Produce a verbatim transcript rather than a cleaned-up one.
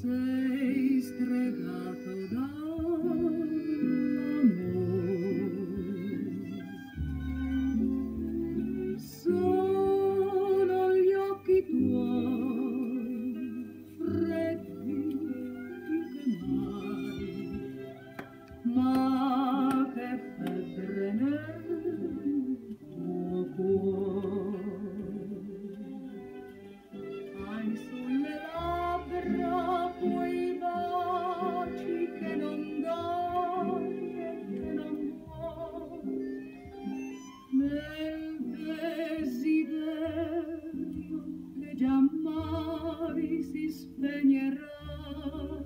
sei stregato d'amore. Sono gli occhi tuoi freddi più che mai, ma che febbre nel tuo cuore. Hai sulle labbra quei baci che non dai e che non vuoi, nel desiderio che giammai si spegnerà.